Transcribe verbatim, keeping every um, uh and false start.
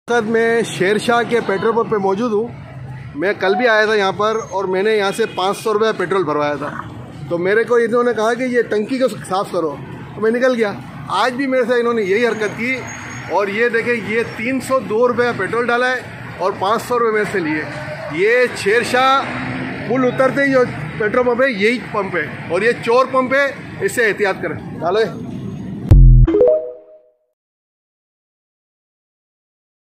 Sir मैं शेरशाह के petrol pump पे मौजूद हूँ। मैं कल भी आया था यहाँ पर और मैंने यहाँ से पाँच सौ रुपये पेट्रोल भरवाया था। तो मेरे को इन्होंने कहा कि ये टंकी को साफ़ करो, तो मैं निकल गया। आज भी मेरे से इन्होंने यही हरकत की और ये देखें, ये तीन सौ दो रुपये पेट्रोल डाला है और पाँच सौ रुपये मेरे से लिए। ये शेरशाह पुल उतरते ही जो पेट्रोल पंप है यही पंप है और ये चोर पंप है, इससे एहतियात करें। डालो।